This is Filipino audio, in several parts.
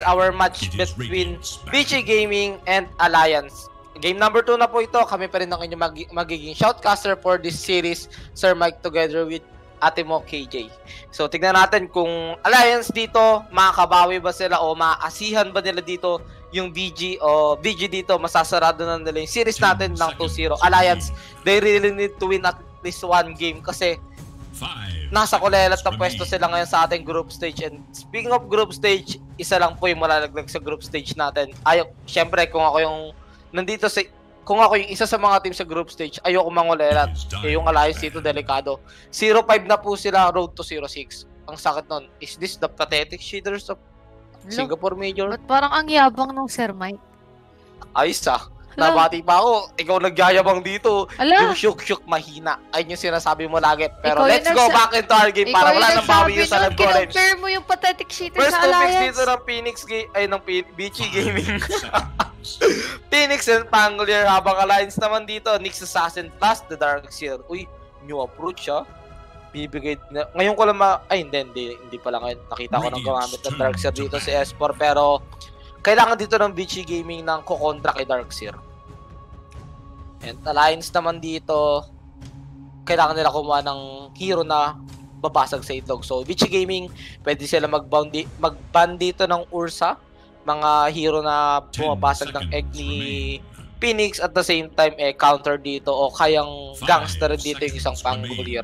our match between BG Gaming and Alliance. Game number 2 na po ito. Kami pa rin ang inyong magiging shoutcaster for this series, Sir Mike, together with ate mo, KJ. So, tignan natin kung Alliance dito, makakabawi ba sila o maasihan ba nila dito yung BG o BG dito, masasarado na nila yung series natin ng 2-0. Alliance, they really need to win at least one game kasi nasa kulelat na pwesto sila ngayon sa ating group stage. And speaking of group stage, isa lang po yung malalaglag sa group stage natin. Syempre, kung ako yung kung ako yung isa sa mga team sa group stage, ayoko mangulelat. Yung Alliance dito, delikado. 0-5 na po sila, road to 0-6. Ang sakit nun. Is this the pathetic cheaters of Singapore Major? But parang ang yabang nung Sir Mike. Ayos nabati pa ako. Ikaw nagyayabang dito. Ala. Yung shook mahina. Ayun yung sinasabi mo lagi. Pero let's go back into our game para wala nang bawi yung sa live college. Compare mo yung pathetic cheater First sa Alliance. First dito ng ng BG Gaming. Phoenix and Pangolier, habang Alliance naman dito, Nyx Assassin plus the Darkseer. Uy, new approach bibigay na. Ngayon ko lang hindi pala ngayon. Nakita ko nang gumamit ng Darkseer dito si S4, pero kailangan dito ng BG Gaming ng kukontra kay Darkseer. And Alliance naman dito, kailangan nila kumuha ng hero na babasag sa itlog. So BG Gaming, pwede sila mag-ban dito ng Ursa, mga hero na bumabasag ng egg ni Phoenix, at the same time counter dito o kayang gangster dito yung isang Pangolier.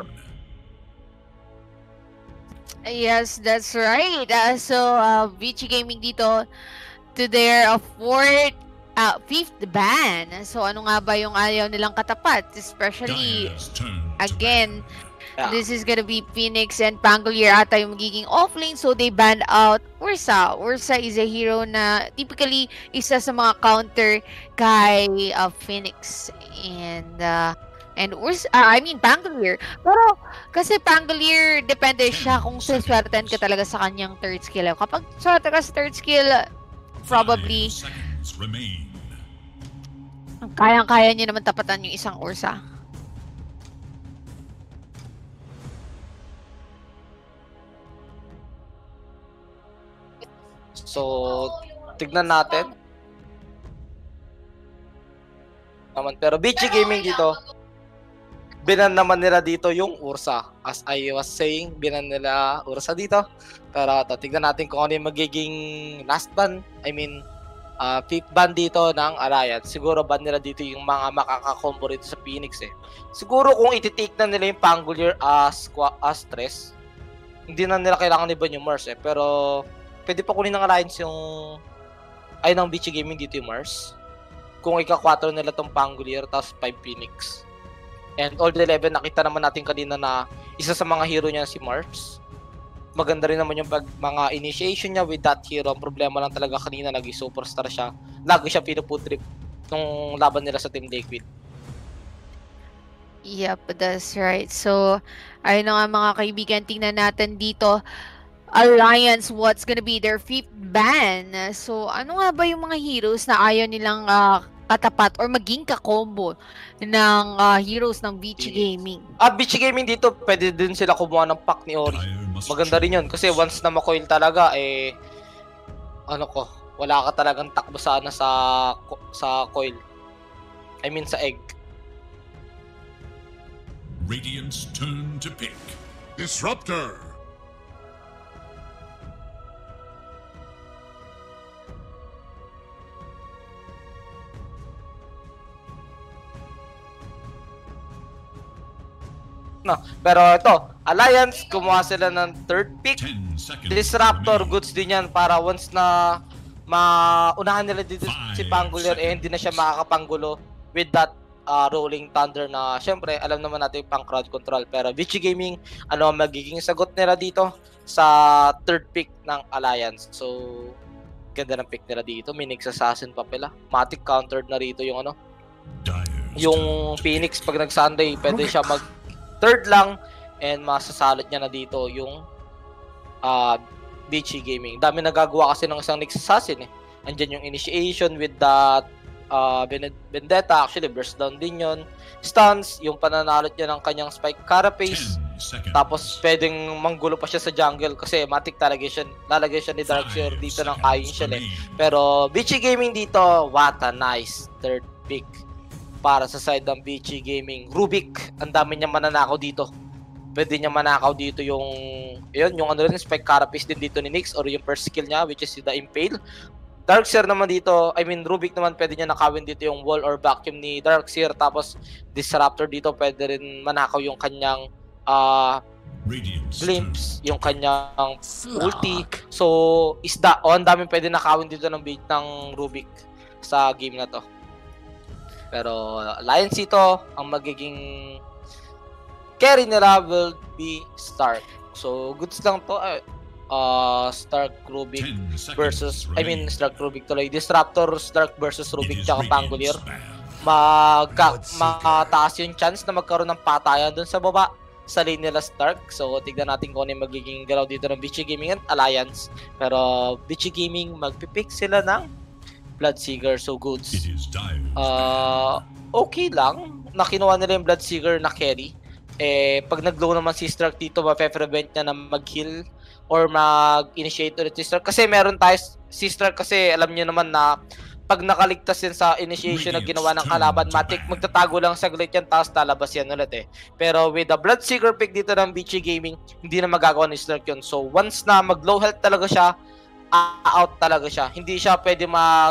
Yes, that's right. BG Gaming dito to their fifth ban. So ano nga ba yung ayaw nilang katapat? Especially, again, this is gonna be Phoenix and Pangolier ata yung magiging offlane, so they banned out Ursa. Ursa is a hero na typically isa sa mga counter kay Phoenix and Ursa, Pangolier. Pero kasi Pangolier, depende siya kung saswerten ka talaga sa kanyang third skill. Kapag swerte ka sa third skill, probably kayang-kaya niya naman tapatan yung isang Ursa. So, tignan natin. Pero BG Gaming dito, binan naman nila dito yung Ursa. As I was saying, binan nila Ursa dito. Pero tignan natin kung ano yung magiging last ban. Fifth ban dito ng Alliance. Siguro ban nila dito yung mga makakakombo rito sa Phoenix Siguro kung iti-take na nila yung Pangolier as stress, hindi na nila kailangan iban yung Mars Pero pwede pa kunin ng Alliance ng BG Gaming dito yung Mars. Kung ika-4 nila tong Pangolier tapos 5 Phoenix. And all the 11, nakita naman natin kanina na isa sa mga hero niya si Mars. Maganda rin naman yung mga initiation niya with that hero. Ang problema lang talaga kanina, naging superstar siya. Lagi siya pinuputrip nung laban nila sa Team Liquid. Yep, that's right. So, ayun na nga mga kaibigan, tingnan natin dito. Alliance, what's gonna be their fifth ban? So, ano nga ba yung mga heroes na ayaw nilang katapat or maging kakombo ng heroes ng BG Gaming? BG Gaming dito, pwede din sila kumuha ng pack ni Ori. Maganda rin yun kasi once na makoil talaga wala ka talagang takbo sana sa coil. Sa egg. Radiant's turn to pick. Disruptor. Pero ito, Alliance, kumuha sila ng third pick. Disruptor, goods din yan para once na maunahan nila dito si Pangolier, hindi na siya makakapanggulo with that rolling thunder na syempre alam naman natin yung pang crowd control. Pero BG Gaming, ano ang magiging sagot nila dito sa third pick ng Alliance? So, ganda ng pick nila dito. May Nyx Assassin pa pala. Matic countered na rito yung yung Phoenix pag nag-Sunday, pwede siya mag third lang and masasalot niya na dito yung BG Gaming. Dami nagagawa kasi ng isang Nyx Assassin Andyan yung initiation with that Vendetta. Actually, burst down din yun. Stuns, yung pananalot niya ng kanyang Spike Carapace. seconds. Tapos pwedeng manggulo pa siya sa jungle kasi matik talaga siya. Lalagay siya ni Darkseer dito ng kain siya eh. Pero BG Gaming dito, what a nice third pick para sa side ng BG Gaming. Rubik, ang dami niya mananakaw dito. Pwede niya manakaw dito yung yung ano rin, Spike Carapace din dito ni Nyx or yung first skill niya which is the Impale. Darkseer naman dito, Rubik naman pwede niya nakawin dito yung wall or vacuum ni Darkseer. Tapos Disruptor dito pwede rin manakaw yung kanyang glimpse, yung kanyang ulti. So isda, ang daming pwede nakawin dito ng Rubik sa game na to. Pero Alliance ito, ang magiging carry nila will be Stark. So goods lang to. Stark Rubik versus Stark Rubik tuloy. Disruptor Stark versus Rubik tsaka Pangolier. Mataas yung chance na magkaroon ng patayan dun sa baba sa lane nila Stark. So tignan natin kung ano yung magiging galaw dito ng BG Gaming at Alliance. Pero BG Gaming magpipick sila ng Bloodseeker. So goods. Okay lang na kinuha nila yung Bloodseeker na carry. Pag nag-low naman si Stark dito, mape-prevent niya na mag-heal or mag-initiate ulit si Stark. Kasi meron tayo, si Stark kasi alam niyo naman na pag nakaligtas yan sa initiation na ginawa ng kalaban, matik magtatago lang saglit yan, tapos talabas yan ulit eh. Pero with the Bloodseeker pick dito ng BG Gaming, hindi na magagawa ni Stark yun. So once na mag-low health talaga siya, out talaga siya. Hindi siya pwede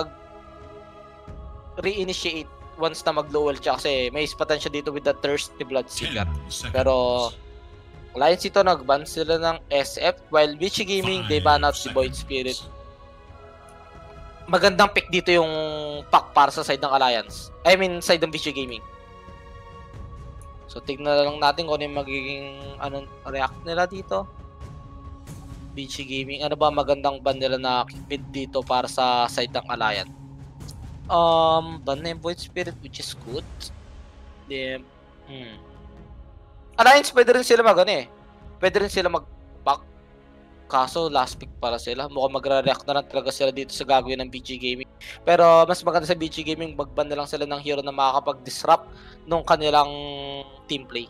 mag-reinitiate once na mag-low health siya kasi may ispatan siya dito with the thirst ni Bloodseeker. Pero Alliance ito, nag-ban sila ng SF while BG Gaming, they ban out si Void Spirit. Magandang pick dito yung pack para sa side ng Alliance. Side ng BG Gaming. So, tignan lang natin kung ano yung magiging react nila dito. BG Gaming, ano ba magandang ban nila na mid dito para sa side ng Alliance? Ban na yung Void Spirit which is good. Then, Alliance pwede rin sila pwede rin sila mag-back. Kaso last pick para sila. Mukhang magre-react na lang talaga sila dito sa gagawin ng BG Gaming. Pero mas maganda sa BG Gaming, magban na lang sila ng hero na makakapag-disrupt nung kanilang team play.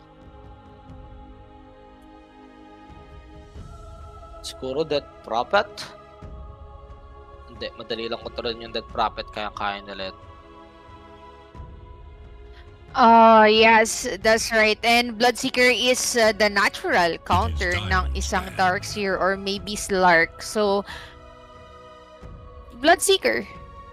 Siguro Death Prophet. Hindi, madali lang kontrolin yung Death Prophet kaya kaya nila yun. Yes, that's right. And Bloodseeker is the natural counter ng isang Darkseer or maybe Slark. So, Bloodseeker.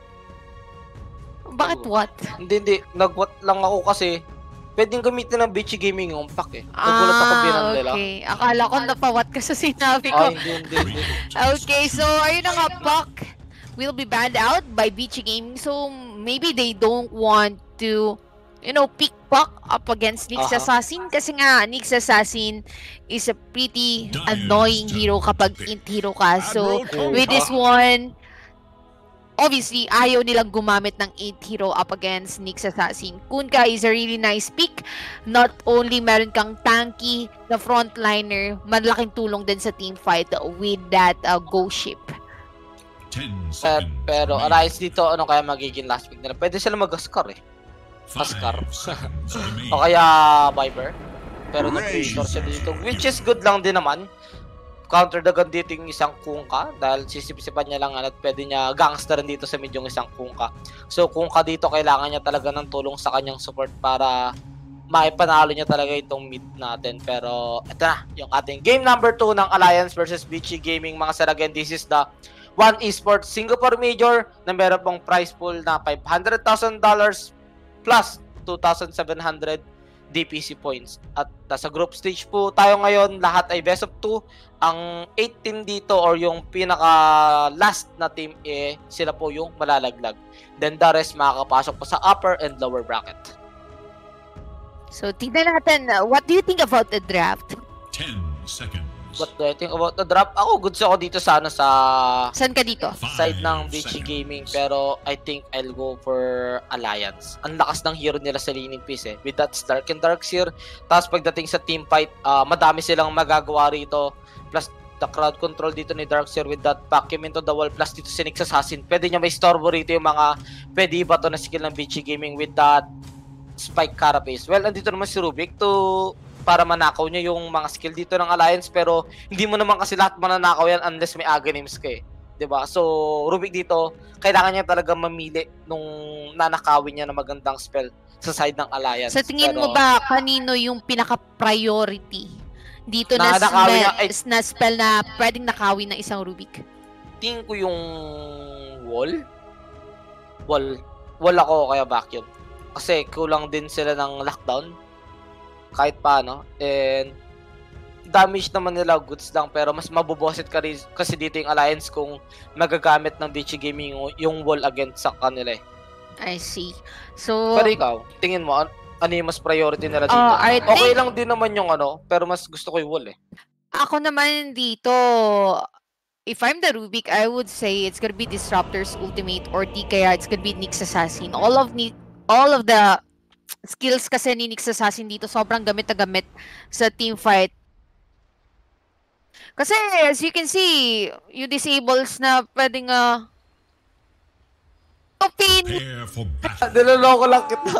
Bakit what? Hindi. Nag-what lang ako kasi pwedeng gamitin ng BG Gaming yung pack eh. Nagulat ako bilang nila. Okay. Akala ko napawat ka sa sinabi ko. Hindi. Okay, so ayun na nga, pack will be banned out by BG Gaming. So, maybe they don't want to pick Puck up against Nyx Assassin kasi nga Nyx Assassin is a pretty annoying hero kapag int hero ka. So with this one, obviously ayaw nilang gumamit ng int hero up against Nyx Assassin. Kunkka is a really nice pick. Not only meron kang tanky na frontliner, malaking tulong din sa team fight with that ghost ship. Pero Alliance dito, ano kaya magiging last pick nila? Pwede sila mag-Askar eh. Askar. O kaya Viper. Pero nag-Creator siya dito. Which is good lang din naman. Counter dagan dito yung isang Kunkka. Dahil sisip-sipan niya lang at pwede niya gangster dito sa mid yung isang Kunkka. So Kunkka dito kailangan niya talaga ng tulong sa kanyang support para maipanalo niya talaga itong mid natin. Pero ito na yung ating game number 2 ng Alliance versus BG Gaming. Mga sir, again, this is the One Esports Singapore Major na meron pong prize pool na $500,000 plus 2,700 DPC points. At sa group stage po tayo ngayon, lahat ay best of 2. Ang 8 team dito or yung pinaka last na team sila po yung malalaglag. Then the rest makakapasok po sa upper and lower bracket. So tignan natin, what do you think about the draft? 10 seconds. What do I think about the draft? Ako, goods ako dito sa Saan ka dito? Side ng BG Gaming, pero I think I'll go for Alliance. Ang lakas ng hero nila sa laning piece with that Stark and Darkseer. Tapos pagdating sa team fight, madami silang magagawa rito. Plus the crowd control dito ni Darkseer with that vacuum into the wall. Plus dito si Nyx Assassin. Pwede niya may storbo rito yung mga pwede iba to na skill ng BG Gaming with that Spike Carapace. Well, andito naman si Rubik to para manakaw niya yung mga skill dito ng Alliance, pero hindi mo naman kasi lahat mananakaw yan unless may Aghanims ka eh. 'Di ba? So, Rubik dito, kailangan niya talaga mamili nung nanakawin niya na magandang spell sa side ng Alliance. Sa tingin mo ba, kanino yung pinaka-priority dito na spell na pwedeng nakawin ng isang Rubik? Tingin ko yung wall. Wall ako kaya vacuum. Kasi kulang din sila ng lockdown. Kahit paano. And damage naman nila goods lang, pero mas mabubosit ka rin kasi dito yung Alliance kung magagamit ng BG Gaming yung wall against sa kanila eh. I see. So, pero ikaw, tingin mo, ano yung mas priority nila dito? Okay lang din naman yung pero mas gusto ko yung wall eh. Ako naman dito, if I'm the Rubik, I would say it's gonna be Disruptor's Ultimate or di kaya it's gonna be Nyx Assassin. All of the skills kasi ni Nyx Assassin dito sobrang gamit na gamit sa team fight. Kasi as you can see, yung disables na pwedeng Prepare for battle. Niloloko lang kita.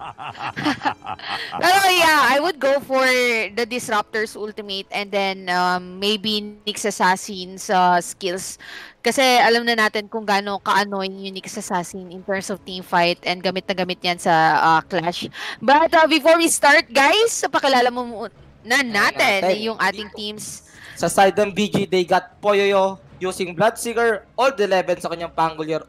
Pero yeah, I would go for the Disruptor's Ultimate and then maybe Nyx Assassin's skills. Kasi alam na natin kung gaano ka-annoying yung Nyx Assassin in terms of team fight and gamit na gamit yan sa Clash. But before we start, guys, pakilala mo muna natin yung ating teams. Sa side ng BG, they got Poyoyo using Bloodseeker, Old 11 sa kanyang Pangolier,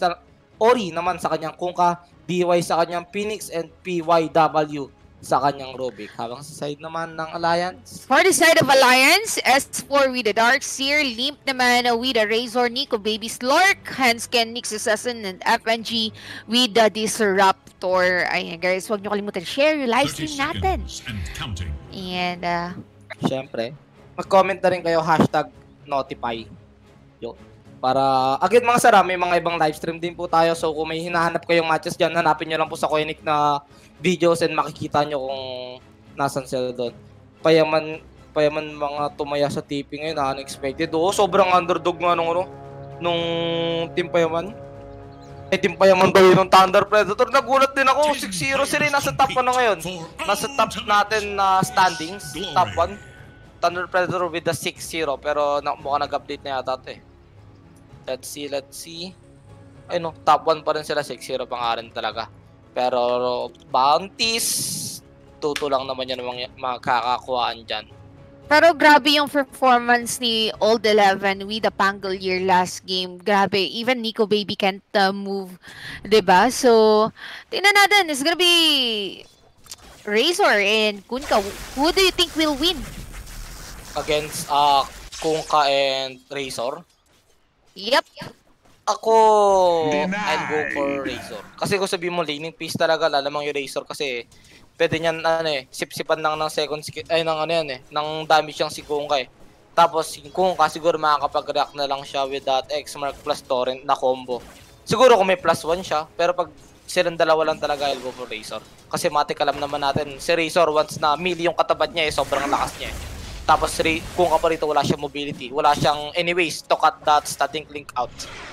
Ori naman sa kanyang Kunkka, DY sa kanyang Phoenix, and PYW sa kanyang Rubik. Habang sa side naman ng Alliance. For the side of Alliance, S4 with the Darkseer, Limp naman with the Razor, Nico Baby Slork, Hansken, Nyx Assassin, and FNG with the Disruptor. Ayan guys, huwag nyo kalimutan share yung livestream natin. And syempre, mag-comment na rin kayo #notify. Yo. Para, again mga sara, may mga ibang livestream din po tayo. So kung may hinahanap kayong matches dyan, hanapin nyo lang po sa Koenig na videos and makikita nyo kung nasan sila doon. Payaman mga tumaya sa TP ngayon, unexpected. Oo, sobrang underdog nga nung Team Payaman. Team Payaman daw yun ng Thunder Predator. Nagulat din ako, 6-0 sila, nasa top ngayon. Nasa top natin na standings, top 1. Thunder Predator with the 6-0, pero mukhang nag-update na yata ito eh. Let's see. Ay no, top 1 pa rin sila, 6-0 pa nga rin talaga. Pero bounties, 2-2 lang naman yan makakakuhaan dyan. Pero grabe yung performance ni Old 11 with the Pangolier last game. Grabe, even Nico Baby can't move, 'di ba? So, tingnan natin, it's gonna be Razor and Kunkka. Who do you think will win? Against Kunkka and Razor? Yep. Ako, I'll go for Razor. Kasi kung sabihin mo, laning piece talaga, lalamang yung Razor kasi pwede niyan, sip-sipan lang ng second skill, ng damage yung si Kunkka eh. Tapos, yung Kunkka siguro makakapag-react na lang siya with that X-Mark plus Torrent na combo. Siguro kung may plus 1 siya, pero pag silang dalawa lang talaga, I'll go for Razor. Kasi matik alam naman natin, si Razor once na melee yung katapat niya sobrang lakas niya eh. Tapos kung ka pa rito, wala siyang mobility. Wala siyang anyways to cut that static link out.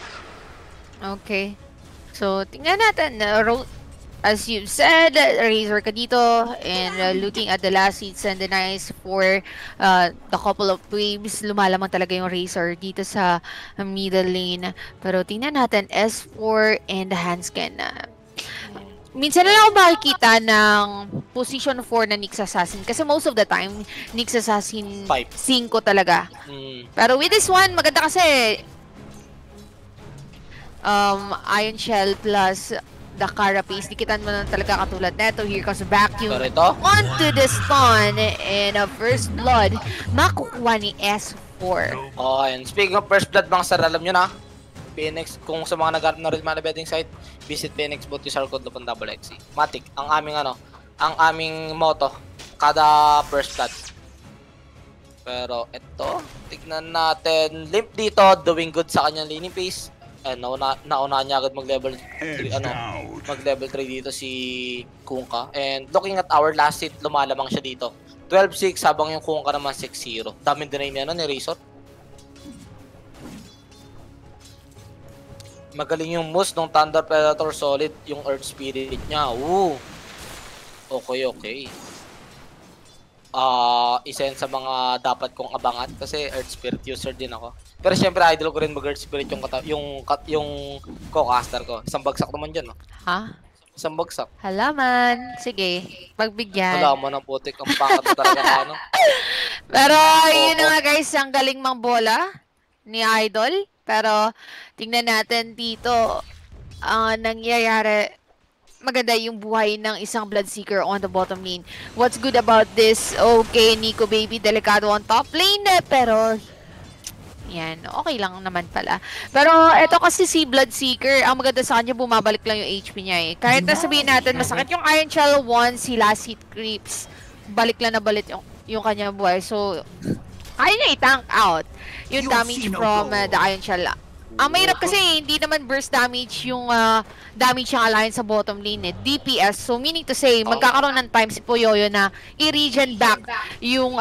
Okay. So, tingnan natin. As you said, Razor ka dito. And looking at the last seats and the nice for the couple of waves, lumalamang talaga yung Razor dito sa middle lane. Pero tingnan natin, S4 and Hansken. Minsan na lang ako makikita ng position 4 na Nyx Assassin. Kasi most of the time, Nyx Assassin 5 talaga. Pero with this one, maganda kasi Iron Shell plus the Carapace. Dikitan mo na talaga katulad neto. Here comes Vacuum. Onto the stun. And First Blood, makukuha ni S4. Oh, and speaking of First Blood, mga sir, alam nyo na, Phoenix, kung sa mga nagharap na rin mana betting site, visit Phoenix, both use our code Lupon XC. Matik, ang aming motto, kada First Blood. Pero ito, tignan natin, Limp dito, doing good sa kanyang laning pace. Nauna niya agad mag-level 3, mag-level 3 dito si Kunkka. And looking at our last hit, lumalamang siya dito. 12-6, habang yung Kunkka naman 6-0. Daming deny niya ni Razor. Magaling yung moves ng Thunder Predator, solid yung Earth Spirit niya. Ooh. Okay. isa yan sa mga dapat kong abangan kasi Earth Spirit user din ako. Pero syempre idol ko rin mag Earth Spirit yung co-caster ko. Isang bagsak naman dyan, no? Ha? Isang bagsak. Halaman. Sige, pagbigyan. Wala mo ng putik. Ang pangkat na talaga ano. Pero yun na nga guys, ang galing mang bola ni Idol. Pero tingnan natin dito ang nangyayari. Maganda yung buhay ng isang Bloodseeker on the bottom lane. What's good about this? Okay, Nico Baby, delikado on top lane. Pero, yan, okay lang naman pala. Pero, eto kasi si Bloodseeker, ang maganda sa kanya, bumabalik lang yung HP niya eh. Kahit na sabihin natin, masakit yung Iron Shell once si last hit creeps, balik lang na balik yung kanya buhay. So, kaya niya i-tank out yung damage from the Iron Shell. Ang mahirap kasi hindi naman burst damage yung damage yung alliance sa bottom lane eh. DPS. So meaning to say, magkakaroon ng time si Puyoyo na i-regen back yung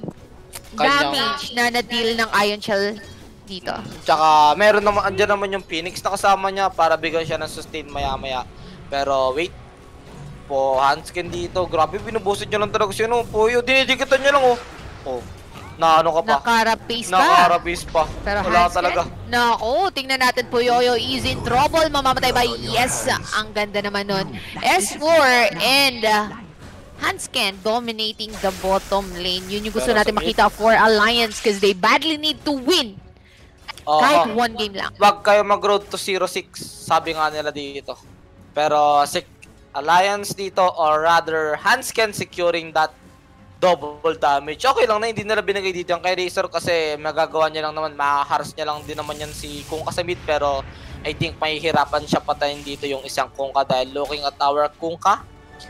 damage na na-deal ng Iron Shell dito. Tsaka meron naman, andyan naman yung Phoenix na kasama niya para bigyan siya ng sustain maya-maya. Pero wait. Hanskin dito. Grabe, binubusit niya lang talaga siya. No? Puyo, dinidikitan niya lang oh. Na ano ka pa? Nakarapace pa. Nakarapace pa. Pero wala Hanskin, talaga. Naku, tingnan natin po Yoyo is in trouble. Mamamatay ba? Yes, ang ganda naman nun. S4 and Hanskin dominating the bottom lane. Yun yung gusto natin makita for Alliance because they badly need to win. Kahit one game lang. Wag kayo mag-road to 0-6. Sabi nga nila dito. Pero Alliance dito or rather Hanskin securing that double damage. Okay lang na hindi nila binigay dito yung kay Razor kasi magagawa niya lang naman, makaharas niya lang din naman yan si Kunkka sa mid pero I think mahihirapan siya patayin dito yung isang Kunkka dahil looking at our Kunkka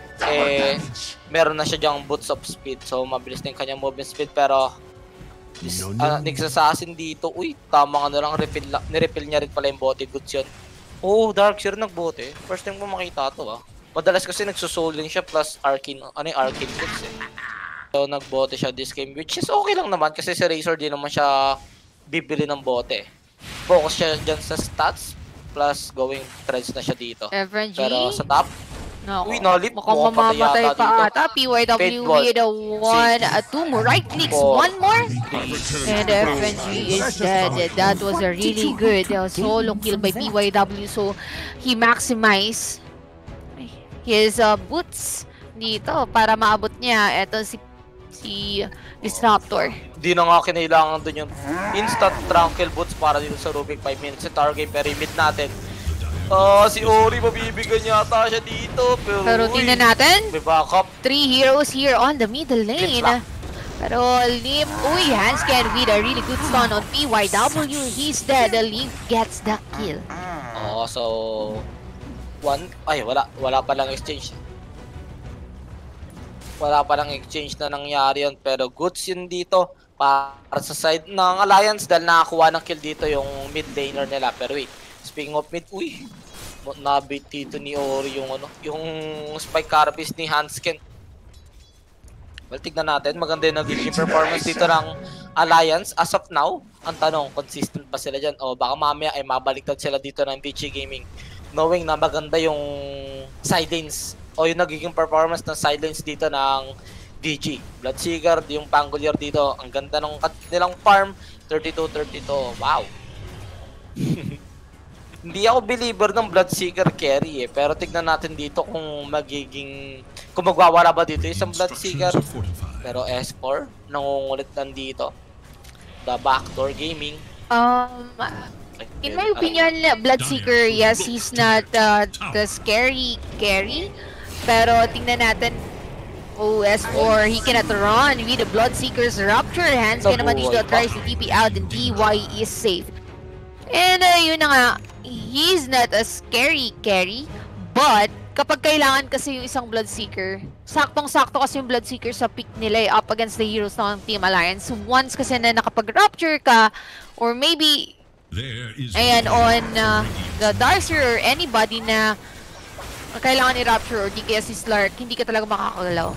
meron na siya dyang boots of speed so mabilis na yung kanyang movement speed pero Nyx Assassin dito, uy, tama nga na lang nirefill niya rin pala yung bote goods yun. Darkseer nagbote. First time ko makita to Madalas kasi nagsusoling siya plus Arcane, Arcane goods So, nagbote siya this game, which is okay lang naman kasi si Razor di naman siya bibili ng bote. Focus siya dyan sa stats, plus going threads na siya dito. FNG? Pero sa top, uy, nalip. Mukhang mamamatay pa ata. PYW with a 1, 2 more right clicks. One more. And FNG is dead. That was a really good solo kill by PYW. So, he maximized his boots dito para maabot niya. Ito si Disruptor. Di na nga kinailangan dun yung instant tranquil boots para dito sa Rubik 5 minutes. Si Target pero mid natin. Si Ori mabibigyan yata siya dito. Pero tingnan natin. May backup. 3 heroes here on the middle lane. Pero Limp, Hanskin with a really good stun on PYW. He's dead. Limp gets the kill. So wala pa lang exchange. Wala pa lang exchange na nangyari yun pero goods yun dito para sa side ng Alliance dahil nakakuha ng kill dito yung mid laner nila. Pero wait, speaking of mid, nabit dito ni Ori yung spike carapace ni Hanskin. Well, tignan natin, maganda yung nagiging performance dito ng Alliance as of now. Ang tanong, consistent ba sila dyan? O baka mamaya ay mabaliktad sila dito ng BG Gaming knowing na maganda yung sidelines o yung nagiging performance ng sidelines dito ng DG. Bloodseeker, yung Pangolier dito. Ang ganda ng nilang farm. 32-32. Wow. Hindi ako believer ng Bloodseeker carry pero tignan natin dito kung magwawala ba dito isang Bloodseeker. Pero S4, nangungulit lang dito. The Backdoor Gaming. In my opinion, Bloodseeker, yes, he's not the scary carry. Pero tingnan natin, S4, he cannot run with the Bloodseeker's Rapture. Hanskin naman dito tries to TP out and DY is safe. And yun na nga, he's not a scary carry, but kapag kailangan kasi yung isang Bloodseeker, saktong-sakto kasi yung Bloodseeker sa pick nila up against the heroes ng Team Alliance. Once kasi na nakapag-rapture ka, or maybe ayan, on the Darkseer or anybody na kailangan i-rapture or di kaya si Slark, hindi ka talaga makakagalaw.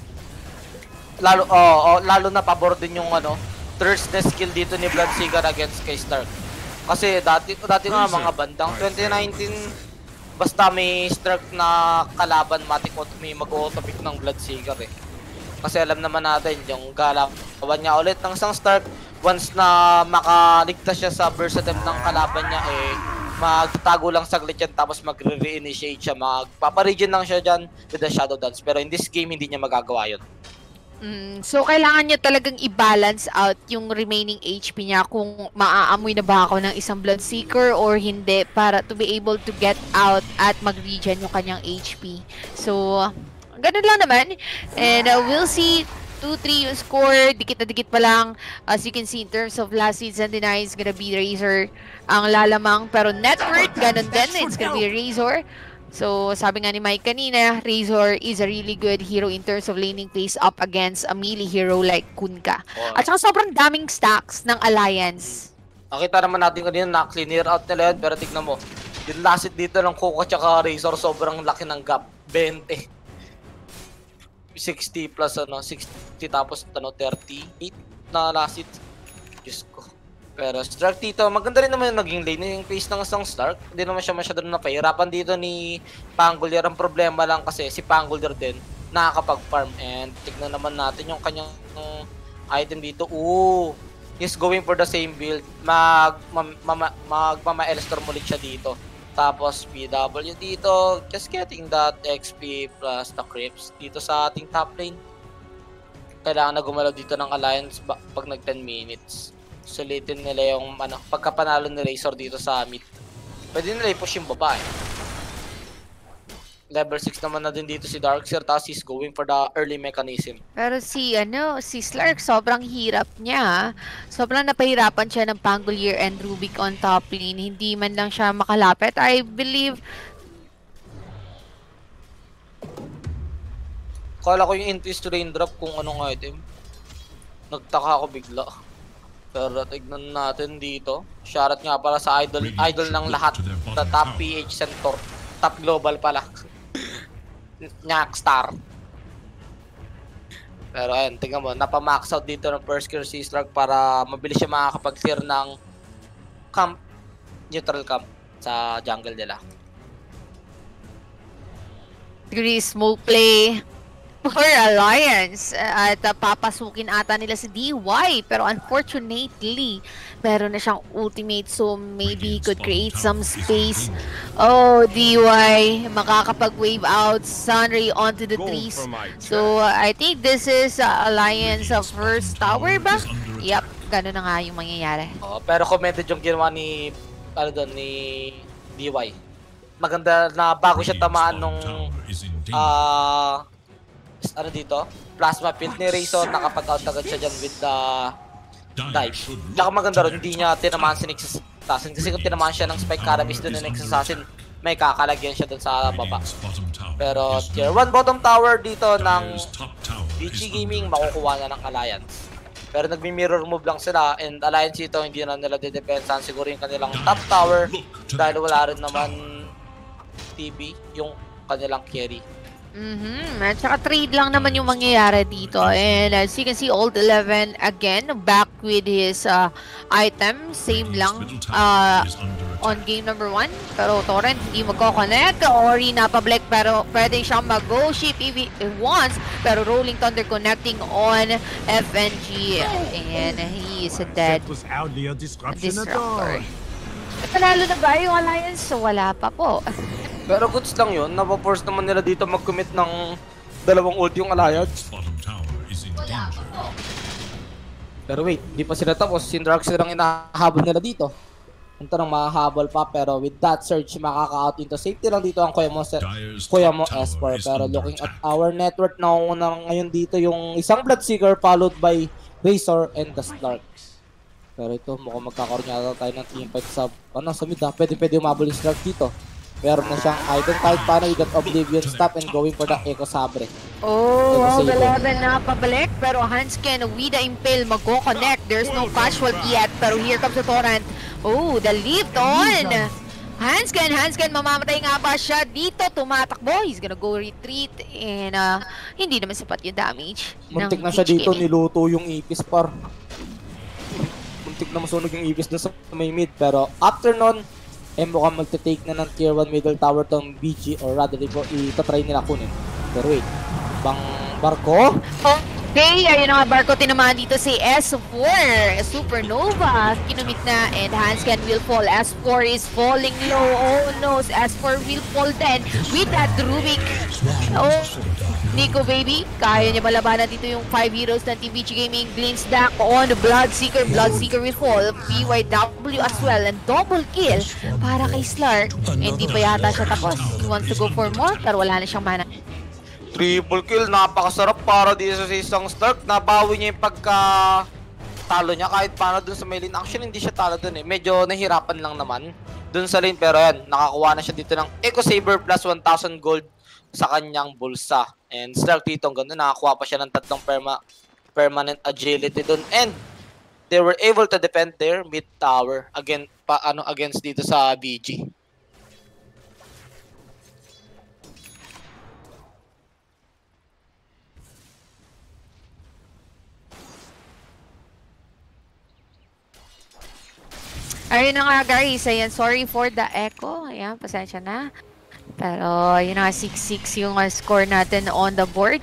Lalo na pabor din yung thirst na skill dito ni Bloodseeker against kay Stark. Kasi dati nga mga bandang 2019 basta may Stark na kalaban matik may mag-auto-pick ng Bloodseeker Kasi alam naman natin yung galawan niya ulit ng isang Stark. Once na makaligtas siya sa burst attempt ng kalaban niya, eh, magtatago lang saglit yan tapos magre-reinitiate siya. Magpaparegen lang siya dyan with the Shadow Dance. Pero in this game, hindi niya magagawa yun. So, kailangan niya talagang i-balance out yung remaining HP niya kung maaamoy na ba ako ng isang Bloodseeker or hindi para to be able to get out at mag-regen yung kanyang HP. So, ganun lang naman. And we'll see 2-3 yung score. Dikit na dikit pa lang. As you can see in terms of last season, Deny is gonna be Razor ang lalamang. Pero net worth, ganun din. It's gonna be Razor. So, sabi nga ni Mike kanina, Razor is a really good hero in terms of laning pace up against a melee hero like Kunkka. At saka sobrang daming stacks ng Alliance. Nakita naman natin kanina na clear out nila yun. Pero tignan mo, yung last hit dito ng Kunkka tsaka Razor, sobrang laki ng gap. 20. 60 plus 60 tapos 38 na last hit. Diyos ko. Pero Stark dito, maganda rin naman yung naging lane yung pace ng isang Stark. Hindi naman siya masyado napahirapan dito ni Pangolier. Ang problema lang kasi si Pangolier din nakakapag-farm. And tignan naman natin yung kanyang item dito. He's going for the same build. Magmama-Elstorm ulit siya dito. Tapos PW dito, just getting that XP plus the creeps dito sa ating top lane. Kailangan na gumalaw dito ng Alliance pag nag 10 minutes. Sulitin nila yung pagkapanalo ni Razor dito sa mid. Pwede nila i-push yung baba eh. Level 6 naman na din dito si Darkseer, tapos he's going for the early mechanism. Pero si Slark, sobrang hirap niya. Sobrang napahirapan siya ng Pangolier and Rubik on top lane. Hindi man lang siya makalapit. I believe... Kala ko yung increase to raindrop kung anong item. Nagtaka ako bigla. Pero tignan natin dito. Shoutout nga para sa idol ng lahat. The top PH Centaur. Top global pala. Nyakstar. Pero ayun, tingnan mo, napamax out dito ng first gear si Slark para mabilis siya makakapag-clear ng camp, neutral camp sa jungle nila. Smoke play for Alliance at papasukin ata nila si DY, pero unfortunately meron na siyang ultimate, so maybe he could create some space. Oh, DY makakapag-wave out Sunray onto the trees. So I think this is Alliance of first tower ba? Yep, gano'n na nga yung mangyayari. Pero commented yung ginawa ni DY. Maganda na bago siya tamaan nung dito, plasma field ni Razor, nakapag-out agad siya dyan with the dive. Tsaka maganda rin, hindi niya tinamaan si Nexus Assassin. Kasi kung tinamaan siya ng Spike Carapace doon ni Nexus Assassin, may kakalagyan siya doon sa baba. Pero tier 1 bottom tower dito ng VG Gaming, makukuha na ng Alliance. Pero nagmi-mirror move lang sila, and Alliance ito, hindi na nila didepensahan siguro yung kanilang top tower dahil wala rin naman TB, yung kanilang carry. At saka trade lang naman yung mangyayari dito. And as you can see, Old 11 again, back with his item. Same lang on game number 1. Pero Torrent hindi magkoconnect. Ori napablik pero pwede siyang mag-go ship if he wants. Pero Rolling Thunder connecting on FNG. And he is a dead disruptor. Panalo na ba yung Alliance? So wala pa po. Pero goods lang yun, napaforce naman nila dito mag-commit ng dalawang ult yung Alliance. Pero wait, di pa sila tapos. Si Darkseer ang inahabol nila dito. Punta nang makahabol pa, pero with that surge, makaka-out into safety lang dito ang Kuya Mo Esper. Pero looking at our network, nauna ngayon dito yung isang Bloodseeker followed by Razor and the Slarks. Pero ito, mukhang magkakaroon yata tayo ng teamfight sa mid ha. Pwede umabol yung Slark dito. Meron na siyang item kahit paano, you got Oblivion Stop and going for the Echo Sabre. Oh, 11 na pabalik, pero Hansken with the Impale magko-connect. There's no casualty yet, pero here comes the Torrent. Oh, the leap on! Hansken, mamamatay nga ba siya dito? Tumatakbo, he's gonna go retreat, and hindi naman sapat yung damage. Muntik na siya dito, niluto yung ipis par. Muntik na masunog yung ipis na sa may mid, pero after nun, mukhang magte-take na ng tier 1 middle tower tong BG, or rather ito try nila kunin. Pero wait, bang barko? Okay, ayun na nga, Barco, tinamaan dito si S4. Supernova, kinumit na, and Hanscan will fall. S4 is falling low. Oh no, S4 will fall then with that Rubik. Oh, Nico baby, kaya niya malabanan dito yung 5 heroes ng TVG Gaming. Glints back on the Bloodseeker. Bloodseeker will fall. PYW as well, and double kill para kay Slark. Hindi pa yata siya tapos. He wants to go for more, pero wala na siyang mana. Triple kill, napakasarap para dito sa isang Stark. Nabawi niya yung pagka-talo niya kahit paano dun sa may lane. Actually, hindi siya talo dun eh. Medyo nahirapan lang naman dun sa lane. Pero yan, nakakuha na siya dito ng Echo Saber plus 1,000 gold sa kanyang bulsa. And Stark dito, ang ganda, nakakuha pa siya ng 3 permanent agility dun. And they were able to defend their mid tower against dito sa BG. Ayun na nga guys, ayan, sorry for the echo. Ayan, pasensya na. Pero, yun na, 6-6 yung score natin on the board.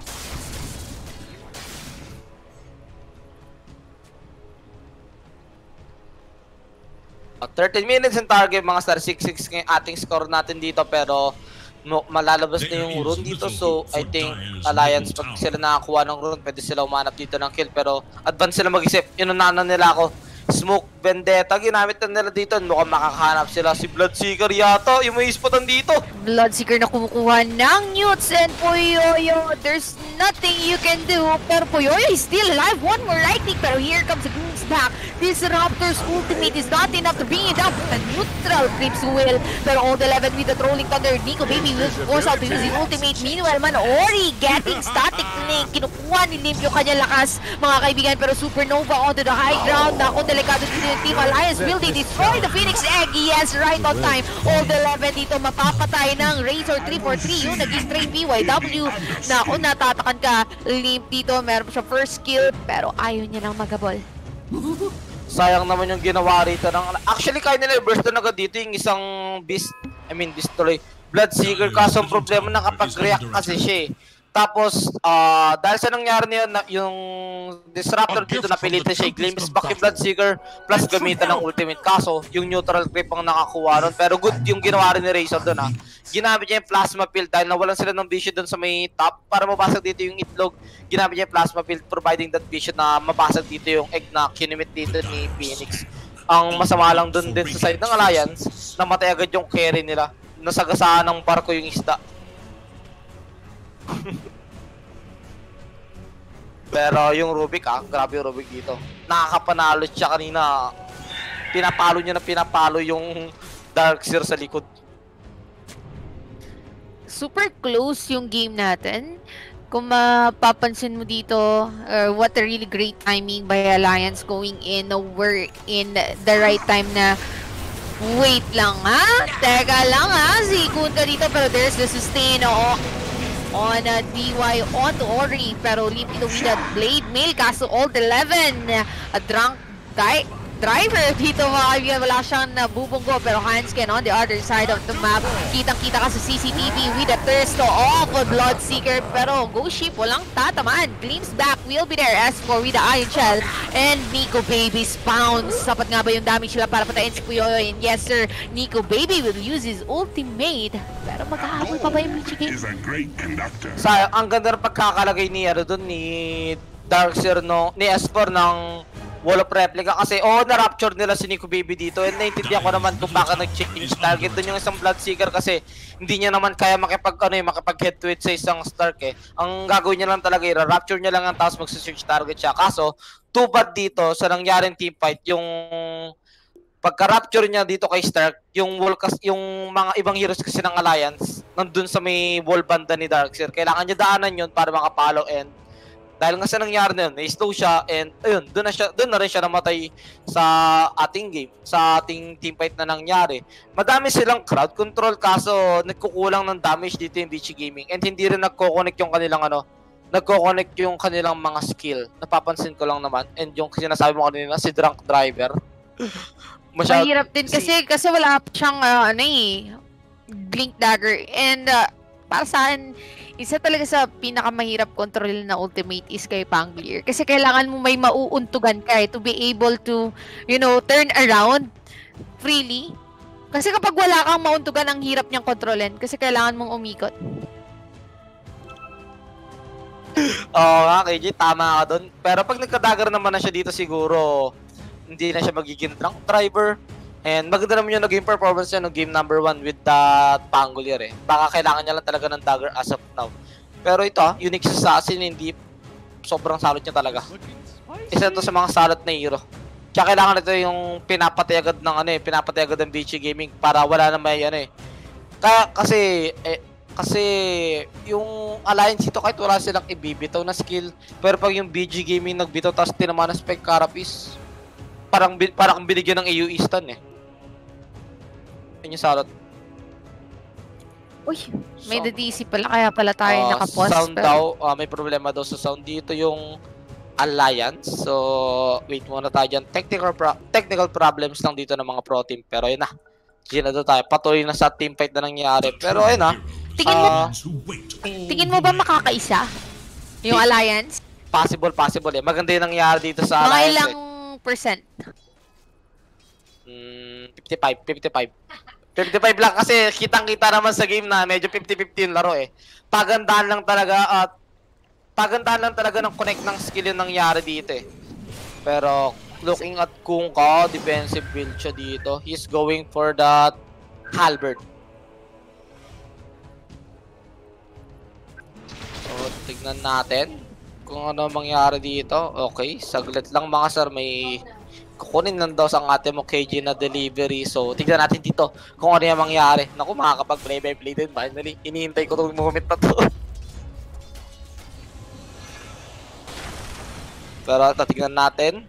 At 13 minutes in target, mga star, 6-6 yung ating score natin dito, pero malalabas na yung rune dito. So, I think Alliance, pag sila nakakuha ng rune, pwede sila umanap dito ng kill, pero advance sila mag-isip. Inunanan nila ako. Smoke Vendetta, ginamit na nila dito. Mukhang makakahanap sila si Bloodseeker yata. Yung may ispotan dito. Bloodseeker na kumukuha ng newts, and Puyoyo, there's nothing you can do. Pero Puyoyo is still alive. One more lightning, pero here comes the Goons back. This Raptor's ultimate is not enough to bring it up. A neutral Clips will. Pero all the 11 with the Trolling Thunder. Nico baby will force out to use the ultimate. Meanwhile, Ori getting static link. Kinukuha ni Limp yung kanyang lakas, mga kaibigan. Pero Supernova onto the high ground. Naku, delikado dito yung Team Alliance. Will they destroy the Phoenix Egg? Yes, right on time. All the 11 dito mapapatay ng Razor 343. Yung naging straight BYW. Naku, natatakan ka. Limp dito, meron siya first kill. Pero ayaw niya nang magabol. Sayang naman yung ginawa rito actually, kaya nila i-burst na agad dito yung isang beast tuloy, Bloodseeker. Kaso ang problema, nakapag-react kasi siya eh. Tapos, dahil sa nangyari niya, yung Disruptor dito napilitan siya, glimpse back yung Bloodseeker plus gamitan ng ultimate. Kaso, yung neutral creep ang nakakuha ron. Pero good yung ginawa rin ni Razor doon ha. Ginamit niya yung plasma field dahil nawalan sila ng vision doon sa may top para mabasag dito yung itlog. Ginamit niya yung plasma field, providing that vision na mabasag dito yung egg na kinimit dito ni Phoenix. Ang masama lang doon din sa side ng Alliance, namatay agad yung carry nila. Nasagasaan ng barko yung isda. Pero yung Rubik grabe yung Rubik dito. Nakakapanalo siya kanina. Pinapalo niya na pinapalo yung Darkseer sa likod. Super close yung game natin. Kung mapapansin mo dito, what a really great timing by Alliance going in. We're in the right time na. Wait lang ha. Teka lang ha. Si Kunta dito, pero there's the sustain on DY onto Ori, pero Limp dito with that blade mail. Kaso all the 11 a drunk guy driver dito, mga kaibigan, wala siyang nabubunggo, pero Hanscan on the other side of the map. Kitang-kita ka sa CCTV with a thirst of Bloodseeker, pero Ghost Ship walang tatamaan. Glimpse back will be there as for with the Iron Shell, and Nico Baby's bounce. Sapat nga ba yung damage nila para patayin si Puyoyo? And yes sir, Nico Baby will use his ultimate, pero mag-ahabol pa ba yung Michigan? Sayang, ang ganda ng pagkakalagay ni doon ni Darkseer ni S4 ng Wall of Replica kasi na-rapture nila si Nico Baby dito, and naintindihan ko naman kung baka nag-change target doon yung isang Bloodseeker kasi hindi niya naman kaya makipag head to head sa isang Stark eh. Ang gagawin niya lang talaga, i-rapture niya lang ang tapos mag-search target siya. Kaso, too bad dito sa nangyaring teamfight, yung pagka-rapture niya dito kay Stark, yung mga ibang heroes kasi ng Alliance nandun sa may wall banda ni Darkseer. Kailangan niya daanan yun para makapalo, and dahil nga sa nangyari na yun, na-slow siya, and ayun, doon na rin siya namatay sa ating game, sa ating teamfight na nangyari. Madami silang crowd control, kaso nagkukulang ng damage dito yung BG Gaming, and hindi rin nagko-connect yung kanilang mga skill. Napapansin ko lang naman, and yung sinasabi mo kanina, si Drunk Driver. Mahirap din kasi wala pa siyang Blink Dagger, and para sa akin, isa talaga sa pinakamahirap kontrolin na ultimate is kay Pangolier. Kasi kailangan mo may mauuntugan ka to be able to, turn around freely. Kasi kapag wala kang mauntugan, ang hirap niyang kontrolin kasi kailangan mong umikot. Oo nga, KJ, tama ka doon. Pero pag nagka-dagger naman na siya dito siguro, hindi na siya magiging drunk driver. And maganda naman yung naging performance niya no game number 1 with that Pangolier eh. Baka kailangan niya lang talaga ng dagger as of now. Pero ito, unique sa assassin, hindi sobrang salot niya talaga. Isa to sa mga salot na hero. Kaya kailangan ito yung pinapatay agad ng BG Gaming para wala na may kasi yung Alliance dito kahit wala silang ibibitaw na skill, pero pag yung BG Gaming nagbitaw tapos tinamaan ng Spike Carapace, parang binigyan ng AoE stun eh. Yun yung salot. Uy, may DDC pala, kaya pala tayo naka-pause. Sound daw, may problema daw sa sound dito yung Alliance. So, wait muna tayo dyan. Technical problems lang dito ng mga pro team. Pero yun na. Gina daw tayo. Patuloy na sa team fight na nangyari. Pero ayun na. Tingin mo ba makakaisa? Yung Alliance? Possible eh. Maganda yung nangyari dito sa Alliance. Mga Alliance. ilang percent? 55 lang kasi kitang-kita naman sa game na medyo 50-50 yung laro eh. Pagandaan lang talaga ng connect ng skill yung nangyari dito eh. Pero looking at Kunkka, defensive build siya dito. He's going for that halberd. So tignan natin kung ano mangyari dito. Okay, saglit lang mga sir, may kukunin lang daw sa ating mo KJ na delivery. So, tignan natin dito kung ano yung mangyari. Naku, makakapag-play by play din. Finally, inihintay ko itong moment na to. Pero, tignan natin.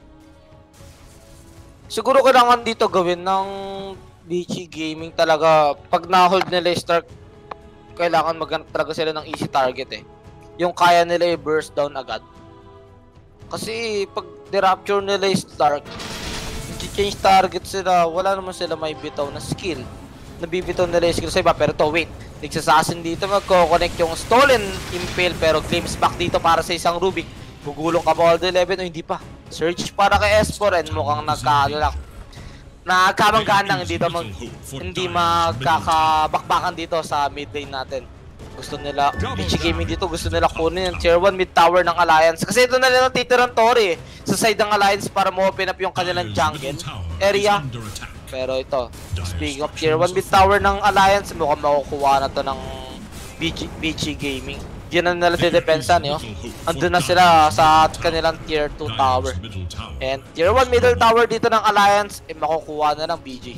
Siguro kailangan dito gawin ng BG Gaming talaga. Pag na-hold nila yung Stark, kailangan maghanap talaga sila ng easy target eh. Yung kaya nila i-burst down agad. Kasi pag di-rapture nila yung Stark, change target sila, wala naman sila may bitaw na skill. Nabibitaw nila yung skill sa iba, pero to wait. Nagsasasin dito, magko-connect yung Stolen Impale, pero claims back dito para sa isang Rubik. Gugulong ka ba all the 11 o hindi pa? Search para kay S4 and mukhang nagkakalak. Nagkamanggaan lang, hindi magkakabakbakan dito sa mid lane natin. Gusto nila, BG Gaming dito, gusto nila kunin yung tier 1 mid tower ng Alliance. Kasi ito na nila titirang Tori sa side ng Alliance para ma-open up yung kanilang jungle area. Pero ito, speaking of tier 1 mid tower ng Alliance, mukhang makukuha na to ng BG Gaming. Diyan na nila didepensan yun. Andun na sila sa kanilang tier 2 tower. And tier 1 middle tower dito ng Alliance, makukuha na ng BG.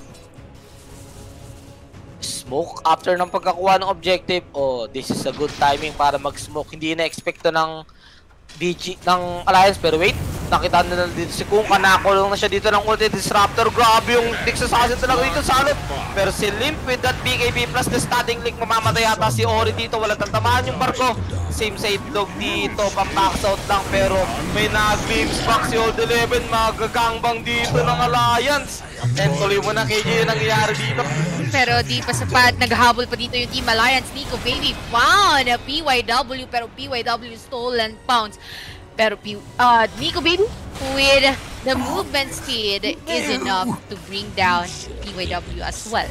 Smoke after ng pagkakuha ng objective. Oh, this is a good timing para mag-smoke. Hindi na-expect to ng BG ng Alliance, pero wait, nakita nila dito si Kunkka, nakulong na siya dito ng ulti disruptor. Grabe yung Nexus Assassin talaga dito, salot. Pero si Limp with that BKB plus the static link, mamamatay yata si Ori dito, walang tatamaan yung barko. Same sa itlog dito, pang-max out lang, pero may nag-beams back si Old 11, magagangbang dito ng Alliance. And tuloy mo na KJ yung nangyayari dito. Pero di pa sapat, naghahabol pa dito yung Team Alliance. Nico Baby found a PYW, pero PYW stolen pounds. Pero Nico Baby with the movement speed is enough to bring down PYW as well.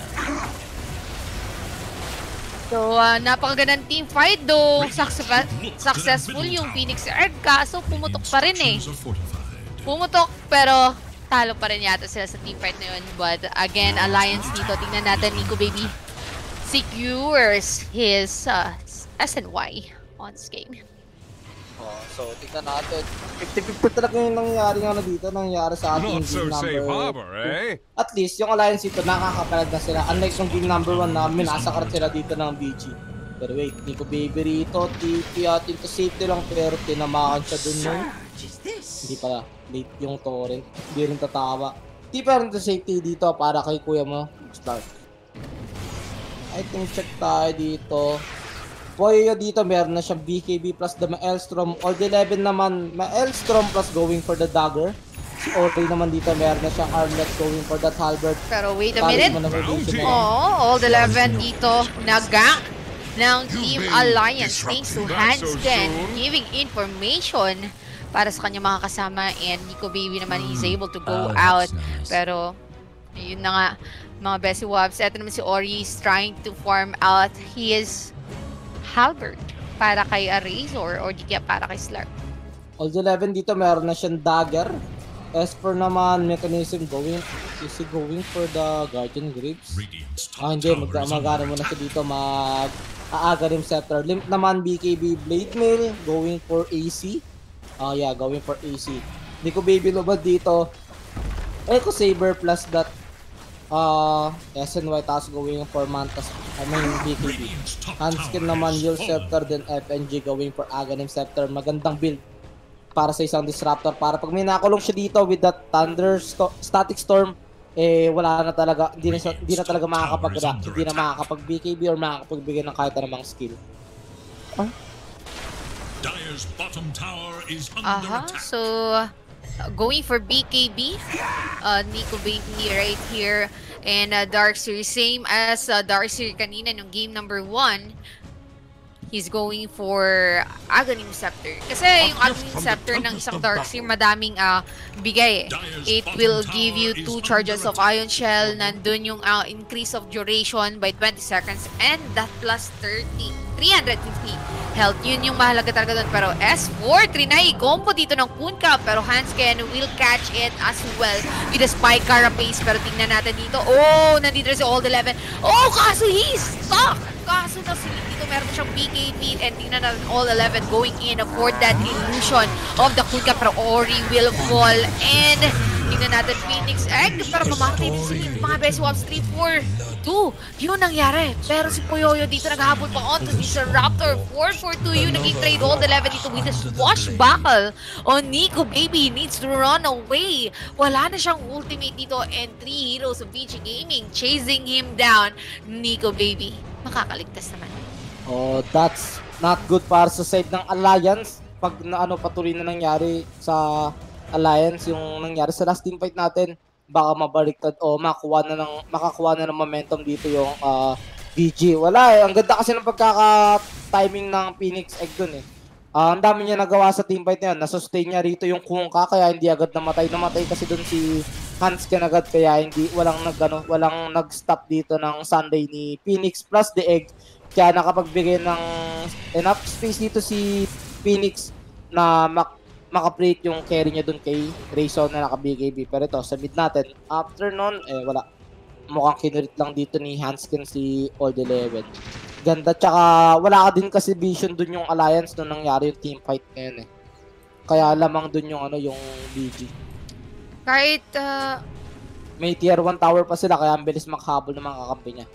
So, napakagandang team fight though. Successful yung Phoenix Earth, kaso pumutok pa rin eh. Pumutok, pero talo pa rin yata sila sa team fight na yun. But again, Alliance dito, tingnan natin, Nico Baby secures his SNY on this game. Oh, so tingnan natin. 50-50 talaga yung nangyari sa ating game number 2. At least, yung Alliance dito, nakakapalag na sila. Unlike yung game number 1 na minasakar sila dito ng BG. Pero wait, Nico Baby rito, TP atin to safety lang, pero tinamaan siya dun nun. Hindi pala, late yung torrent. Hindi rin tatawa. Di pa rin to safety dito para kay kuya mo. Start. I think check tayo dito. Boyo dito, meron na siyang BKB plus the Maelstrom. Old 11 naman, Maelstrom plus going for the dagger. Si Ori naman dito, meron na siyang Armlet going for that halberd. Pero wait a minute. Old 11 dito, nag-gank. ng Team Alliance thanks to Hansken giving information para sa kanyang mga kasama, and Nico Baby naman is able to go out. Pero yun na nga mga Bessie Wops, eto naman si Ori is trying to farm out his halberd para kay Razor or di kaya para kay Slark. Old 11 dito meron na siyang dagger. Esper naman, mechanism going for the Guardian Graves. Hindi, mag-agara muna siya dito, mag-aaga rin Scepter. Limp naman, BKB Blade Mail, going for AC. Yeah, going for AC. Nico Baby Lobad dito. Echo Saber plus that SNY task going for Mantas, BKB. Hanskin naman, Yule Scepter, then FNG going for Aghanim Scepter. Magandang build para sa isang disruptor, para pag may nakulong siya dito with that static storm, wala na talaga, hindi na talaga makakapag-react, hindi na makakapag-BKB or makakapagbigay ng kahit anumang skill. Dire's bottom tower is under attack. So going for BKB, Nico Baby right here, and Darkseer, same as Darkseer kanina nung game number 1. He's going for Aghanim Scepter. Kasi yung Aghanim Scepter ng isang Darkseer madaming bigay. It will give you 2 charges of Ion Shell. Nandun yung increase of duration by 20 seconds. And that plus 350 health. Yun yung mahalaga talaga doon. Pero S4, trinay combo dito ng Kunkka. Pero Hansken will catch it as well with a Spike Carapace. Pero tingnan natin dito. Oh, nandito si Old 11. Oh, kaso he's stuck! Kaso na dito meron siyang BKB, and tingnan natin All 11 going in for that illusion of the Kunkka, pero Ori will fall, and tingnan natin Phoenix Egg, pero mamatay din si mga Bessie Wops. 3-4-2 yun nangyari, pero si Poyoyo dito naghahabol pa onto si Raptor. 4-4-2 yung naging trade. All 11 dito with a swashbuckle on Nico Baby. He needs to run away. Wala na siyang ultimate dito, and 3 heroes of VG Gaming chasing him down. Nico Baby makakaligtas naman. Oh, that's not good para sa side ng Alliance. Pag patuloy na nangyari sa Alliance, yung nangyari sa last team fight natin, baka mabaliktad o makakuha na ng momentum dito yung VG. Wala eh, ang ganda kasi ng pagkaka-timing ng Phoenix Egg dun eh. Ang dami niya nagawa sa team fight na yan. Na-sustain niya rito yung Kunkka, kaya hindi agad namatay. Namatay kasi dun si Hansken agad, kaya walang nag-stop dito ng Sunday ni Phoenix plus the Egg. Kaya nakapagbigay ng enough space dito si Phoenix na makaplate yung carry niya dun kay Razor na naka-BKB. Pero ito, sa mid natin, after nun, wala. Mukhang kinurit lang dito ni Hansken si Old 11. Ganda, tsaka wala ka din kasi vision dun yung Alliance nung nangyari yung team fight ngayon eh. Kaya lamang dun yung yung BG. Kahit may tier 1 tower pa sila, kaya ang bilis makahabol ng mga kakampi niya.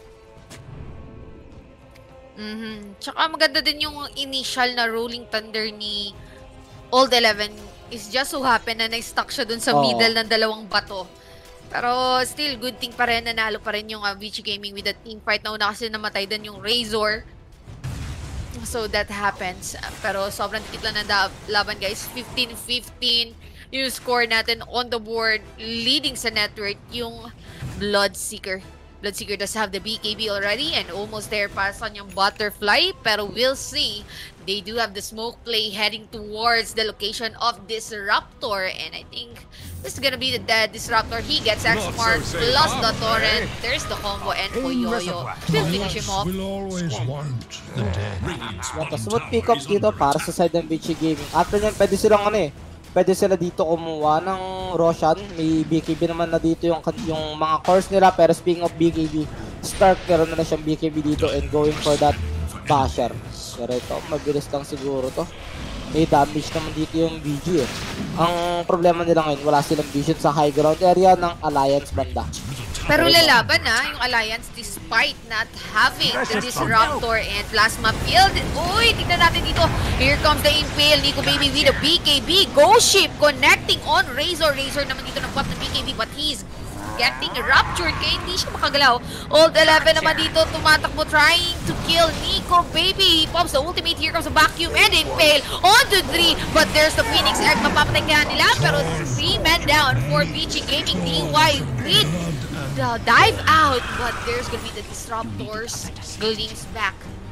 Tsaka maganda din yung initial na Rolling Thunder ni Old 11 is just so happen na na-stuck siya dun sa middle ng dalawang bato. Pero still, good thing pa rin, nanalo pa rin yung VG Gaming with the team fight. Nauna kasi namatay din yung Razor. So that happens. Pero sobrang dikit lang na laban guys. 15-15 yung score natin on the board. Leading sa network yung Bloodseeker. Bloodseeker does have the BKB already and almost there pa sa kanyang Butterfly. Pero we'll see. They do have the smoke play heading towards the location of Disruptor. And I think this is gonna be the dead Disruptor. He gets X-Mark plus the Torrent. There's the combo and Poyoyo will finish him off. Smooth pick-ups dito para sa side ng VG Gaming. After nyan, pwede sila dito kumuha ng Roshan. May BKB naman na dito yung mga cores nila. Pero speaking of BKB, Stark meron na siyang BKB dito and going for that Basher. Pero ito, mabilis lang siguro to. May damage naman dito yung VG eh. Ang problema nila ngayon, wala silang vision sa high ground area ng Alliance banda. Pero lalaban na yung Alliance despite not having the Disruptor and Plasma Field. Uy, tignan natin dito. Here comes the Impale. Nico Baby with a BKB. Ghost Ship connecting on Razor. Razor naman dito nag-pop ng BKB but he's getting raptured kaya hindi siya makagalaw. Old 11 naman dito tumatakbo trying to kill Nico Baby. He pops the ultimate. Here comes the vacuum and Impale onto 3 but there's the Phoenix Egg. Mapapatay ka nila pero 3 men down for VG Gaming. DY with the dive out but there's gonna be the Disruptors. Gleams back.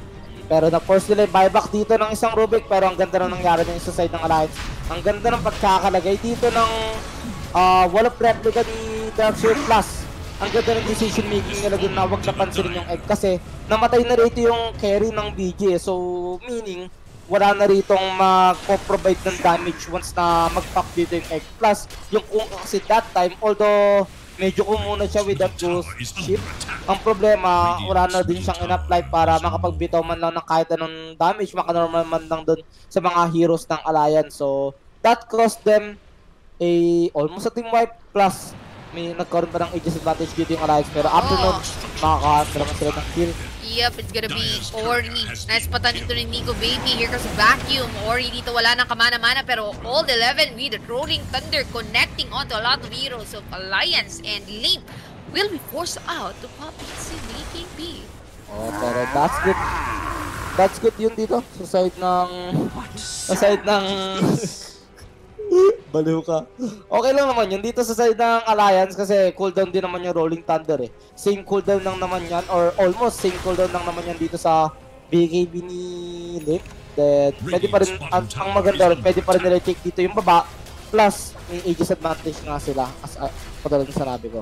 Pero na-force nila yung buyback dito ng isang Rubik, pero ang ganda na nangyari din sa side ng Alliance. Ang ganda ng pagkakalagay dito ng wall of replica ni Darkseer Plus. Ang ganda ng decision making nila dun na huwag napansinin yung egg kasi namatay na rito yung carry ng BG. So meaning wala na ritong mag-provide ng damage once na mag-pack dito yung egg. Plus yung kung kasi that time, although medyo kumuna siya with that ghost ship, ang problema wala na din siyang enough life para makapagbitaw man lang ng kahit anong damage, makanormal man lang dun sa mga heroes ng Alliance. So that cost them almost a team wipe, plus may nagkaroon pa ng Aegis advantage dito yung Alliance, pero after nun, makakahanap naman sila ng kill. Yep, it's gonna be Ori. Nice patan dito ni Nico Baby. Here comes Vacuum. Ori dito wala ng kamana-mana, pero all 11 with the Rolling Thunder connecting onto a lot of heroes of Alliance, and Limp will be forced out to pop si BKB. Oh, pero that's good. That's good yun dito sa side ng baliw ka. Okay lang naman yun dito sa side ng Alliance kasi cooldown din naman yung Rolling Thunder eh. Same cooldown lang naman yan, or almost same cooldown lang naman yan dito sa BKB ni Limp. Then pwede pa rin, ang maganda rin, pwede pa rin nila check dito yung baba. Plus, may Aegis advantage nga sila as katulad ng sanabi ko.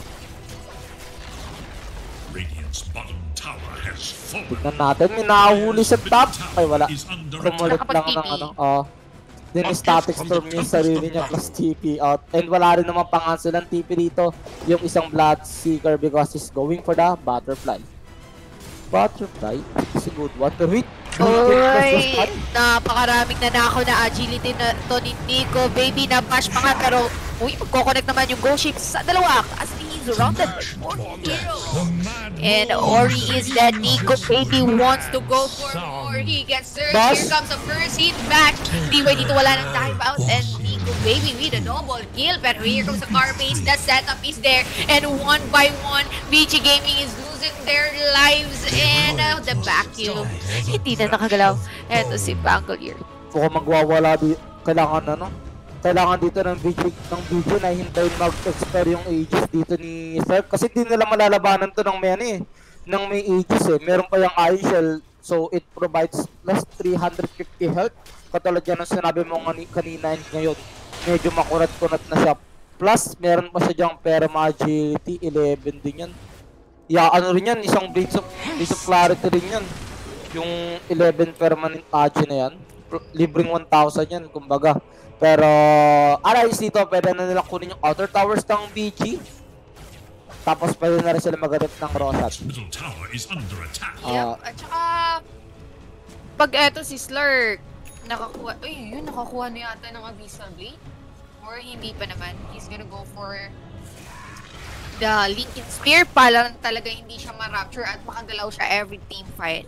Radiant's bottom tower has fallen. Tignan natin, may nahuli sa top. Ay wala, kumulit lang ng then static storm yung sarili niya plus TP out. And wala rin naman pangansel ng TP dito yung isang Bloodseeker because he's going for the Butterfly. Butterfly is a good one. Pero wait! Alright! Napakaraming nanakaw na agility na to ni Nico Baby na bash pa nga, pero magkoconnect naman yung Ghost Ship sa dalawa as he's surrounded by 4 heroes. And Ori is that Nico Baby wants to go for more. He gets searched. Here comes the first hit back. Anyway, dito wala nang time out, and Nico Baby with a double kill. Pero here comes the car base. The setup is there. And one by one, BG Gaming is losing their lives. And the vacuum. Hindi na nakagalaw. Eto si Bangalore. Mukhang magwawala dito. Kailangan dito ng video na hintayin mag-expire yung Aegis dito ni Serp. Kasi di nila malalabanan to ng may Aegis eh. Meron pa yung Ice Shell. So it provides plus 350 health. Katulad yan ang sinabi mo kanina ngayon. Medyo makurat-kurat na siya. Plus meron pa siya dyang Perma Agility. 11 din yan. Yeah, ano rin yan? Isang Blades of Clarity rin yan. Yung 11 permanent agi na yan. Libreng 1,000 yan, kumbaga. Pero, alayos dito, pwede na nilang kunin yung outer towers ng BG. Tapos pwede na rin sila mag-rip ng Rosat. Yep, at saka, pag eto si Slurk, nakakuha na yata ng Abyssal Blade. Or hindi pa naman. He's gonna go for the Lincoln Spear. Para talaga hindi siya ma-rapture at makagalaw siya every team fight.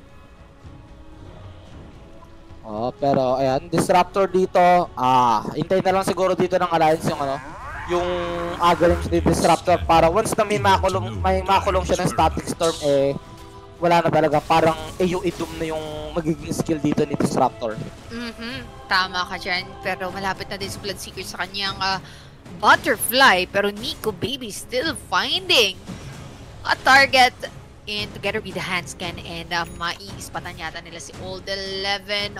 Oh, pero ayan, Disruptor dito, hintayin na lang siguro dito ng Alliance yung Agarim ni Disruptor para once na may makulong siya ng Static Storm wala na talaga, parang AoE Doom na yung magiging skill dito ni Disruptor. Tama ka dyan, pero malapit na din si Bloodseeker sa kanyang Butterfly, pero Nico Baby still finding a target. And together with the hand scan and maiispatan yata nila si Old 11.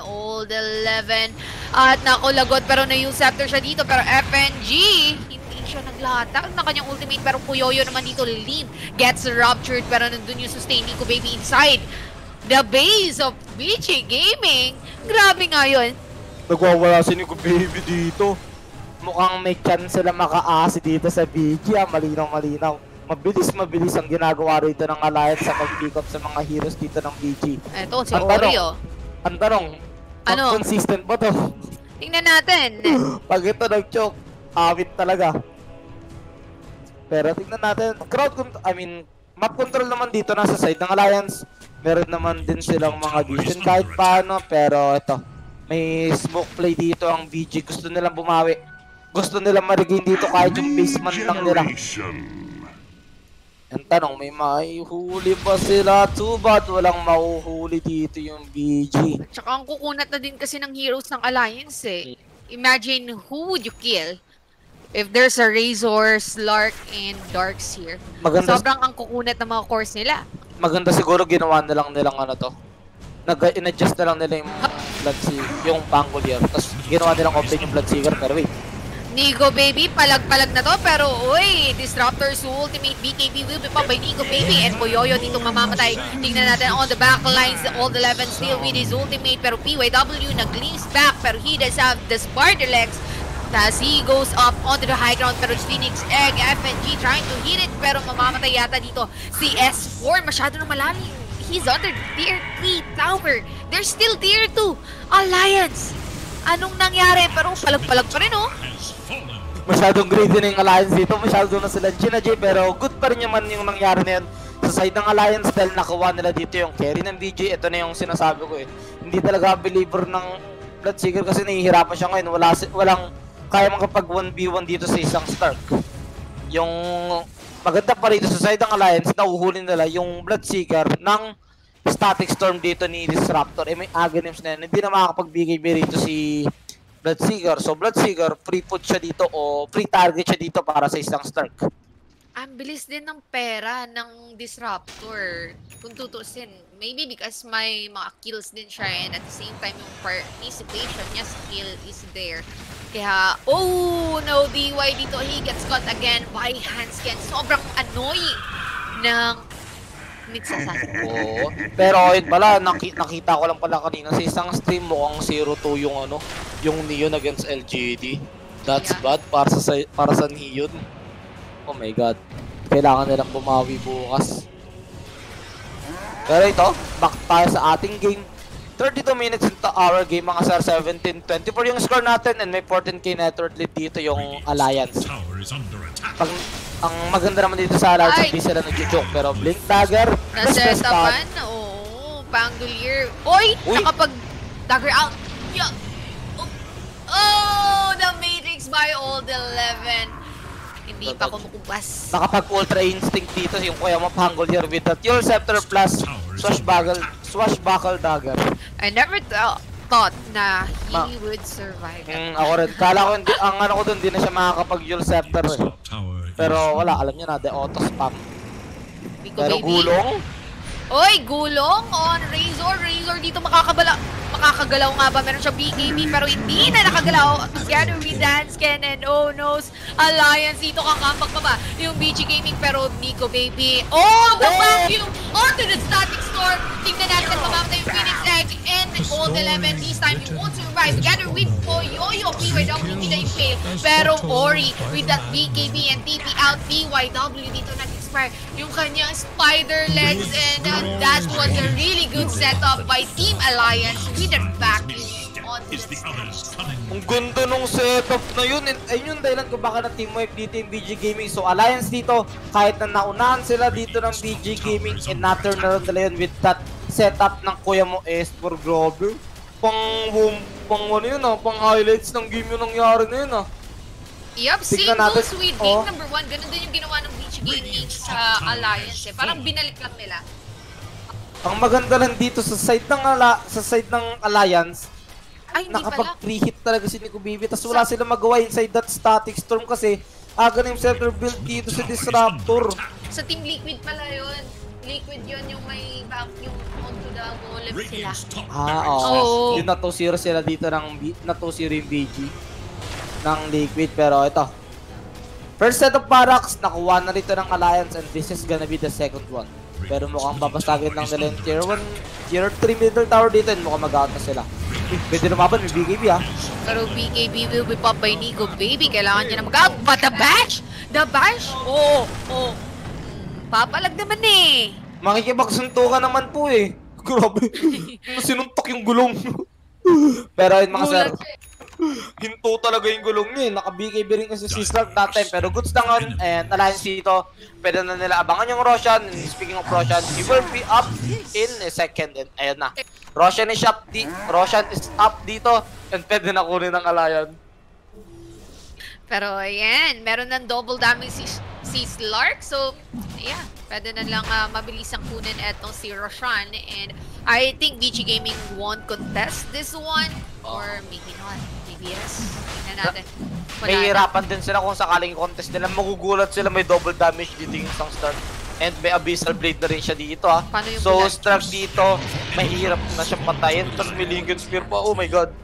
At nakulagot pero na-use scepter siya dito, pero FNG hindi siya naglatag ng kanyang ultimate, pero Puyoyo naman dito. Limp gets ruptured pero nandun yung sustain Nico Baby inside the base of BG Gaming. Grabe nga yun. Nagwawala si Nico Baby dito. Mukhang may chance sila maka-asi dito sa BG. Malinaw. Mabilis ang ginagawa rito ng Alliance sa pag-pick up sa mga heroes dito ng BG. Ito, si Oreo. Ang tanong, consistent ba to? Tingnan natin. Pag ito nag-choke, awit talaga. Pero tingnan natin, map control naman dito nasa side ng Alliance. Meron naman din silang mga vision kahit paano, pero ito, may smoke play dito ang BG. Gusto nilang bumawi. Gusto nilang ma-regain dito kahit yung basement lang nila. Ang tanong, may mahuhuli pa sila? Too bad walang mahuhuli dito yung BG. Tsaka ang kukunat na din kasi ng heroes ng Alliance eh. Imagine who would you kill if there's a Razor, Slark, and Darkseer. Sobrang ang kukunat ng mga cores nila. Maganda siguro ginawa na lang nilang in-adjust na lang nila yung yung Pangolier. Tapos ginawa nilang open yung Bloodseeker, pero wait. Nico Baby, palag-palag na to, pero uy, Disruptor's ultimate BKB will be popped by Nico Baby and Boyoyo dito mamamatay. Tingnan natin on the back lines, Old 11 still with his ultimate, pero PYW nag-glimpse back, pero he does have the Sparta legs. As he goes up onto the high ground, pero Phoenix Egg, FNG trying to hit it, pero mamamatay yata dito si S4, masyado na malalim. He's under tier 3 tower. They're still tier 2 Alliance. Anong nangyari? Pero palag-palag pa rin, oh. Masyadong greedy na yung Alliance dito. Masyado na sila G, pero good pa rin naman yung nangyari na yun. Sa side ng Alliance dahil nakuha nila dito yung carry ng BG. Ito na yung sinasabi ko eh. Hindi talaga believer ng Bloodseeker kasi nahihirapan siya ngayon. Walang kaya makapag 1v1 dito sa isang Stark. Yung maganda pa rito sa side ng Alliance, nauhuli nila yung Bloodseeker ng Static Storm dito ni Disruptor. Eh may Aghanims na yan. Hindi na makakapag-BKB rito si Bloodseeker. So Bloodseeker, free put siya dito o free target siya dito para sa isang Stark. Ang bilis din ng pera ng Disruptor. Kung tutusin, maybe because may mga kills din siya and at the same time yung participation niya skill is there. Kaya, oh no, DY dito, he gets caught again by Hansken. Sobrang annoying ng Oo. Pero yun pala, nakita ko lang pala kanina sa isang stream mukhang 0-2 yung yung Neon against LGD. That's bad para sa Neon. Oh my god. Kailangan nilang bumawi bukas. Pero ito, back tayo sa ating game. 32 minutes into our game, mga sir. 17-24 yung score natin and may 14k network lead dito yung Alliance. Ang maganda naman dito sa Alliance, hindi sila nag-joke, pero Blink Dagger, nasetapan, oo, Pangolier. Oy! Nakapag-dagger out. Yeah. Oh, the Matrix by Old 11. Hindi pa kumukupas. Nakapag-Ultra Instinct dito yung Kuya mo Pangolier with that Yule Scepter plus Swashbuckle Dagger. I never thought na he would survive. Ako rin. Kala ko hindi, ang ano ko doon, hindi na siya makakapag-Yule Scepter eh. Pero wala, alam nyo na, the auto spam. Pero gulong? Oy, gulong on Razor dito makakagalaw nga ba? Meron siya BKB pero hindi na nakagalaw. Together with Hansken and Oh No's Alliance dito kakambak pa ba yung BG Gaming pero Nico Baby. Oh, the vacuum onto the Static Storm. Tingnan natin mamamatay yung Phoenix Egg and Old 11. This time he won't survive. Together with Boyoyo, PYW hindi na i-fail. Pero Ori with that BKB and TP out, PYW dito nag-expire yung kanyang spider legs and that was a really good setup by Team Alliance with that vacuum on the stage. Ang ganda nung setup na yun. Ayun yung dahilan ko baka na teamwork dito yung BG Gaming. So Alliance dito, kahit na naunahan sila dito ng BG Gaming and na-turn around nila yun with that setup ng kuya mo S4 Grover. Pang ano yun pang highlights ng game yung nangyari na yun Yup, same goes with game number 1. Ganun din yung ginawa ng BG Gaming sa Alliance Parang binalik lang nila. Ang maganda lang dito sa side ng Alliance, ay, nakapag-pre-hit talaga si Nico Baby. Tapos wala silang magawa inside that Static Storm kasi aga na yung center build dito sa Disruptor. Sa Team Liquid pala yun. Liquid yun yung may vacuum onto the golem sila. Oo. Yung na-2-0 sila dito na-2-0 yung BG ng Liquid. Pero ito, first set of barracks, nakuha na rito ng Alliance and this is gonna be the second one. Pero mukhang babasagin lang nila yung tier 1, tier 3 middle tower dito and mukhang mag-out na sila. Pwede lumaban, may BKB Pero BKB will be popped by Nico Baby. Kailangan niya na mag-out. But the bash? The bash? Oo. Papalag naman Makikipagsuntukan naman po Grabe. Sinuntok yung gulong. Pero yun mga sir, hinto talaga yung gulong niya Naka-BKB rin kasi si Stark that time. Pero goods na ngon and Alliance dito. Pwede na nila abangan yung Roshan. Speaking of Roshan, he will be up in a second. And ayun na. Roshan is up dito. And pwede na kunin ng Alliance. Pero ayan, meron ng double damage si Slark. So, yeah, pwede na lang mabilisang kunin etong si Roshan. And I think BG Gaming won't contest this one. Or maybe not. Maybe yes. Tingnan natin. May hirapan din sila kung sakaling contest nila. Magugulat sila may double damage dito yung isang start. And may Abyssal Blade na rin siya dito ha. Paano yung So, bulan? Struck dito, mahirap na siyang patayin. Tapos may Lincoln Spear pa, oh my god.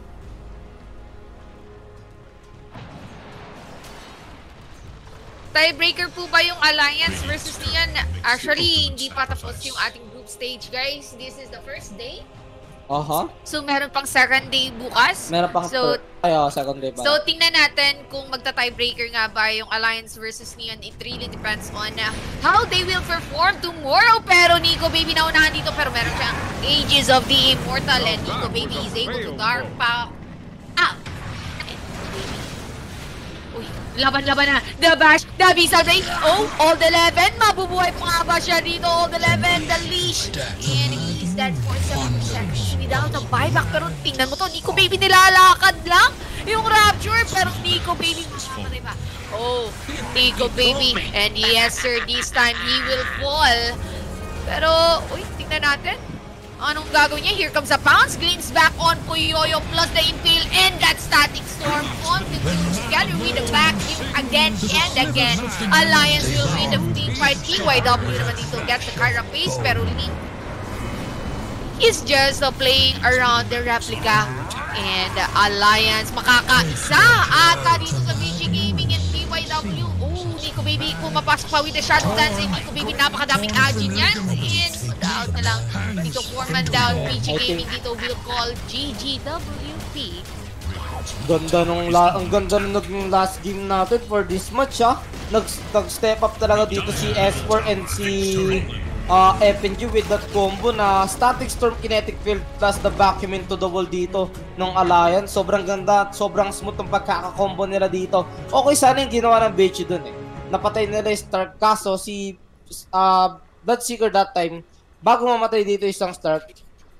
Tiebreaker po ba yung Alliance versus Neon? Actually, hindi pa tapos yung ating group stage, guys. This is the first day. So, meron pang second day bukas. Meron pang second day pa. So, tingnan natin kung magta-tiebreaker nga ba yung Alliance versus Neon. It really depends on how they will perform tomorrow. Pero Nico Baby naunahan dito. Pero meron siyang Ages of the Immortal. And Nico Baby is able to dark pa out. Uy, laban-laban na. The Bash, the Abyssal Blade. Oh, all the 11. Mabubuhay pa nga ba siya dito? All the 11, the leash. And he's dead for 7%. Without a buyback. Pero tingnan mo to, Nico Baby nilalakad lang yung Rapture. Pero Nico Baby makakatay pa. Oh, Nico Baby. And yes sir, this time he will fall. Pero, uy, tingnan natin. Anong gagawin niya? Here comes a pounce. Glimpse back on Puyoyo plus the Impale and that Static Storm on the two together with the vacuum again and again. Alliance will win the team fight. TYW naman dito gets the Carapace pero Link is just playing around the replica. And Alliance makakaisa ata dito sa VG Gaming and TYW. Oh, Nico Baby pumapasok pa with the Shadow Dance and Nico Baby napakadaming agin yan. And out na lang dito, 4-man down. VG Gaming dito will call GGWP. Ang ganda nung naging last game natin for this match Nag-step up talaga dito si S4 and si FNG with that combo na Static Storm, Kinetic Field plus the Vacuum into the wall dito ng Alliance. Sobrang ganda, sobrang smooth ang pagkakakombo nila dito. Okay sana yung ginawa ng Bechi dun Napatay nila yung Stark, kaso si Bloodseeker that time, bago mamatay dito isang Stark,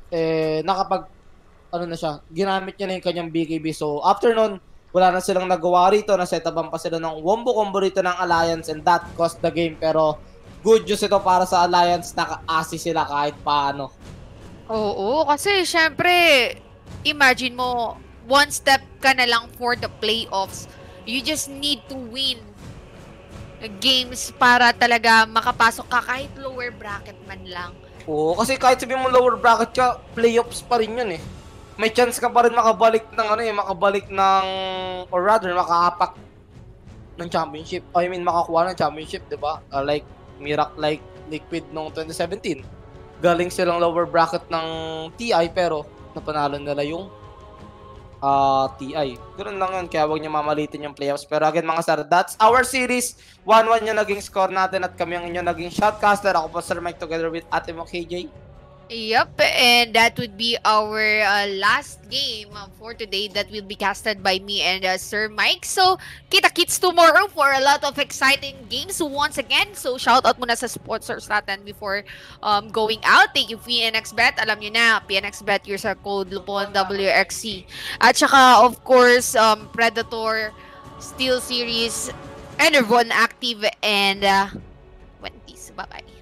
ginamit niya na yung kanyang BKB. So after nun, wala na silang nagawa rito, na-setapan pa sila ng wombo combo rito ng Alliance and that cost the game. Pero good news ito para sa Alliance, naka-assist sila kahit paano. Oo, kasi syempre, imagine mo, one step ka na lang for the playoffs. You just need to win games para talaga makapasok ka kahit lower bracket man lang. Oo, kasi kahit sabihin mo lower bracket ka, playoffs pa rin yun May chance ka pa rin makabalik or rather makaapak ng championship. Makakuha ng championship, 'di ba? Like Liquid noong 2017. Galing silang lower bracket ng TI pero napanalo nila yung TI. Ganoon lang yun, kaya huwag niyo mamalitin yung playoffs. Pero again mga sir, that's our series. 1-1 yung naging score natin at kami ang inyong naging shotcaster. Ako po Sir Mike together with Ate Mo KJ. Yup, and that would be our last game for today that will be casted by me and Sir Mike. So, kita-kits tomorrow for a lot of exciting games once again. So, shout out muna sa sponsors natin before going out. Thank you, PNXBet. Alam nyo na, PNXBet, use our code Lupon WXC. At saka, of course, Predator, Steel Series, Enervon Active, and 20s. Bye-bye.